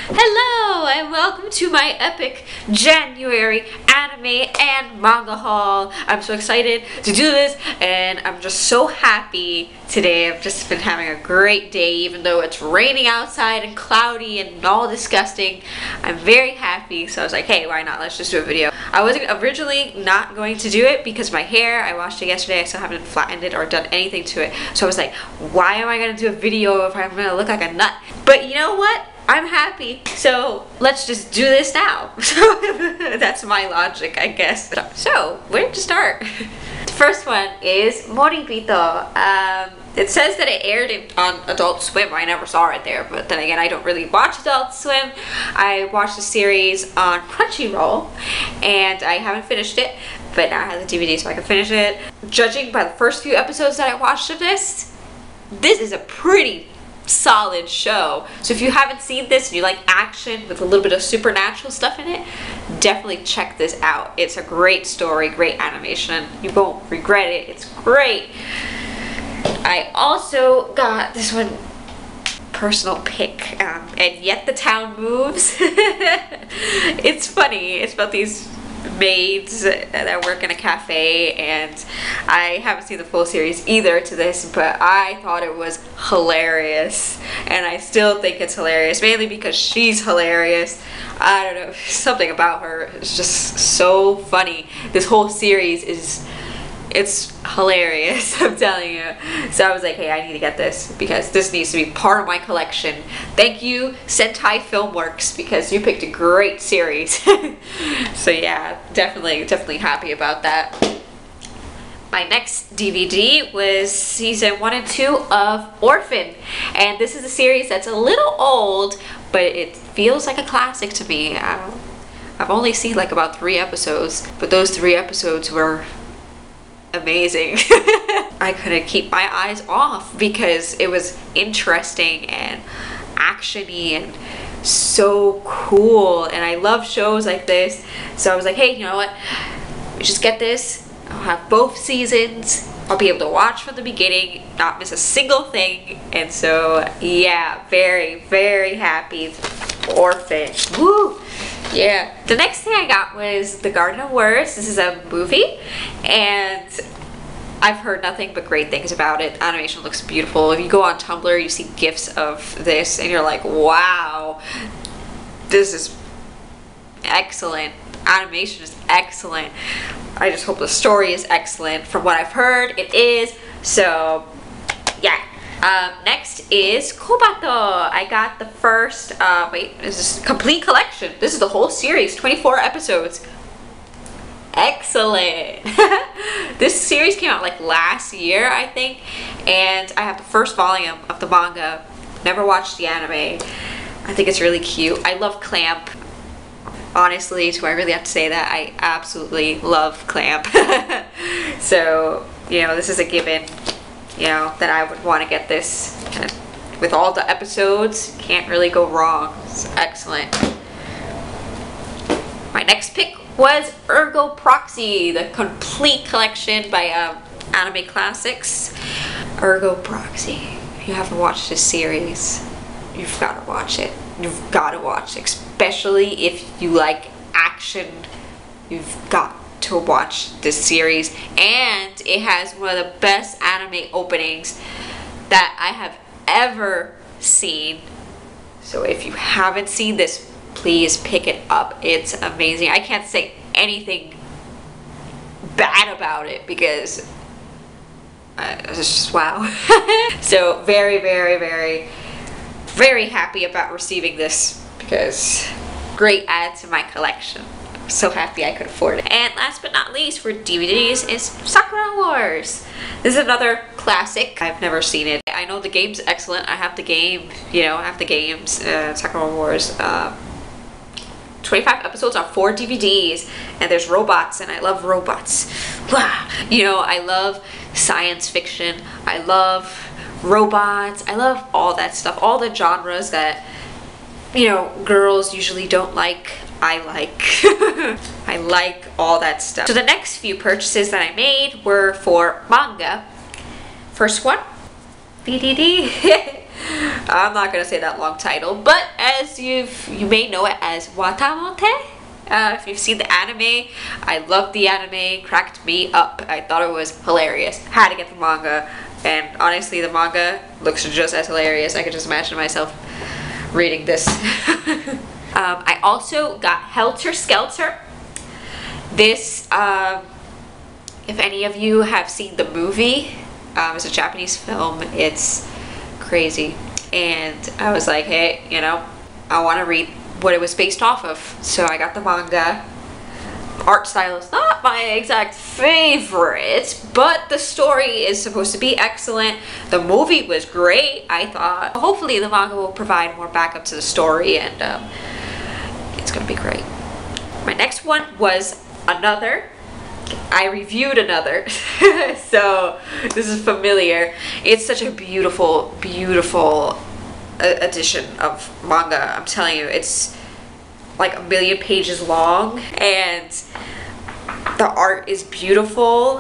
Hello and welcome to my epic January anime and manga haul. I'm so excited to do this and I'm just so happy today. I've just been having a great day even though it's raining outside and cloudy and all disgusting. I'm very happy, so I was like, hey, why not? Let's just do a video. I wasn't originally not going to do it because my hair, I washed it yesterday, I still haven't flattened it or done anything to it. So I was like, why am I going to do a video if I'm going to look like a nut? But you know what? I'm happy, so let's just do this now. That's my logic, I guess. So, where to start? The first one is Moribito. It says that it aired on Adult Swim. I never saw it there, but then again, I don't really watch Adult Swim. I watched the series on Crunchyroll, and I haven't finished it, but now I have the DVD so I can finish it. Judging by the first few episodes that I watched of this is a pretty solid show. So if you haven't seen this and you like action with a little bit of supernatural stuff in it, definitely check this out. It's a great story, great animation. You won't regret it. It's great. I also got this one personal pick, and Yet the Town Moves. It's funny. It's about these maids that work in a cafe, and I haven't seen the full series either to this, but I thought it was hilarious, and I still think it's hilarious, mainly because she's hilarious. I don't know, something about her is just so funny. This whole series it's hilarious, I'm telling you. So I was like, hey, I need to get this because this needs to be part of my collection. Thank you, Sentai Filmworks, because you picked a great series. So yeah, definitely happy about that. My next DVD was season 1 and 2 of Orphan, and this is a series that's a little old, but it feels like a classic to me. I've only seen like about 3 episodes, but those 3 episodes were amazing. I couldn't keep my eyes off because it was interesting and actiony and so cool, and I love shows like this. So I was like, hey, you know what, we just get this. I'll have both seasons. I'll be able to watch from the beginning, not miss a single thing. And so yeah, very happy. Orphan, woo. Yeah. The next thing I got was The Garden of Words. This is a movie, and I've heard nothing but great things about it. Animation looks beautiful. If you go on Tumblr, you see GIFs of this, and you're like, wow, this is excellent. Animation is excellent. I just hope the story is excellent. From what I've heard, it is. So, yeah. Next is Kobato. I got the first, this is complete collection. This is the whole series, 24 episodes. Excellent. This series came out like last year, I think, and I have the first volume of the manga. Never watched the anime. I think it's really cute. I love Clamp. Honestly, do I really have to say that? I absolutely love Clamp. So, you know, this is a given, you know, that I would want to get this. And with all the episodes, can't really go wrong. It's excellent. My next pick was Ergo Proxy, the complete collection by Anime Classics. Ergo Proxy. If you haven't watched this series, you've got to watch it. You've got to watch it, especially if you like action. You've got to watch this series, and it has one of the best anime openings that I have ever seen. So if you haven't seen this, please pick it up. It's amazing. I can't say anything bad about it because it's just wow. So very happy about receiving this because great add to my collection. I'm so happy I could afford it. And last but not least for DVDs is Sakura Wars. This is another classic. I've never seen it. I know the game's excellent. I have the game, you know, I have the games, Sakura Wars. 25 episodes on 4 DVDs, and there's robots, and I love robots. You know, I love science fiction. I love robots. I love all that stuff, all the genres that, you know, girls usually don't like. I like. I like all that stuff. So the next few purchases that I made were for manga. First one, BDD. I'm not gonna say that long title, but as you may know it as Watamote. If you've seen the anime, I loved the anime, cracked me up. I thought it was hilarious. Had to get the manga, and honestly the manga looks just as hilarious. I could just imagine myself reading this. I also got Helter Skelter. This, if any of you have seen the movie, it's a Japanese film. It's crazy. And I was like, hey, you know, I want to read what it was based off of. So I got the manga. Art style is not my exact favorite, but the story is supposed to be excellent. The movie was great, I thought. Hopefully the manga will provide more backup to the story, and it's gonna be great. My next one was Another. I reviewed Another, so this is familiar. It's such a beautiful, beautiful edition of manga. I'm telling you, it's like 1 million pages long, and the art is beautiful,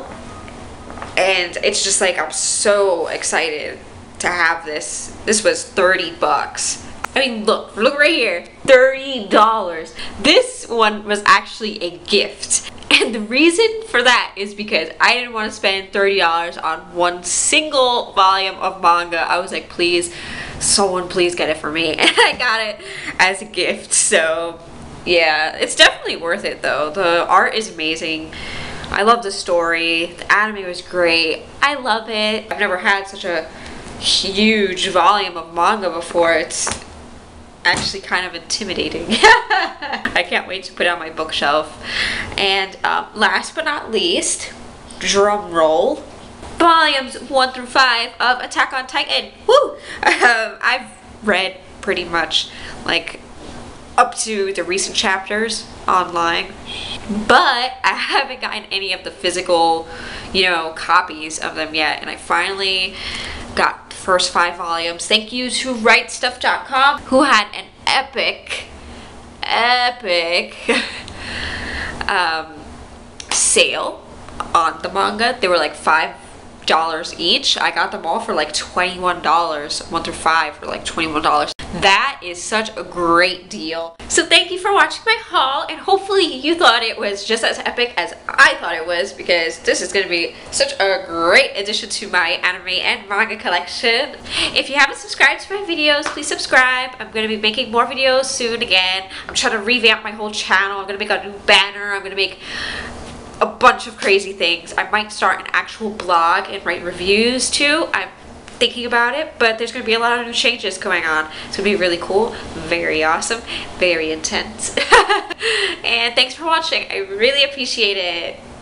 and it's just like, I'm so excited to have this. This was 30 bucks. I mean, look right here, $30. This one was actually a gift. And the reason for that is because I didn't want to spend $30 on one single volume of manga. I was like, please, someone please get it for me. And I got it as a gift. So yeah, it's definitely worth it though. The art is amazing. I love the story. The anime was great. I love it. I've never had such a huge volume of manga before. It's actually kind of intimidating. I can't wait to put it on my bookshelf. And last but not least, drum roll, volumes 1 through 5 of Attack on Titan. Woo! I've read pretty much like up to the recent chapters online, but I haven't gotten any of the physical, you know, copies of them yet, and I finally got the first 5 volumes. Thank you to RightStuf.com, who had an epic sale on the manga. They were like $5 each. I got them all for like $21. 1 through 5 for like $21. That is such a great deal. So thank you for watching my haul, and hopefully you thought it was just as epic as I thought it was, because this is going to be such a great addition to my anime and manga collection. If you haven't subscribed to my videos, please subscribe. I'm going to be making more videos soon again. I'm trying to revamp my whole channel. I'm going to make a new banner. I'm going to make a bunch of crazy things. I might start an actual blog and write reviews too. I'm thinking about it, but there's going to be a lot of new changes going on. It's going to be really cool, very awesome, very intense. And thanks for watching. I really appreciate it.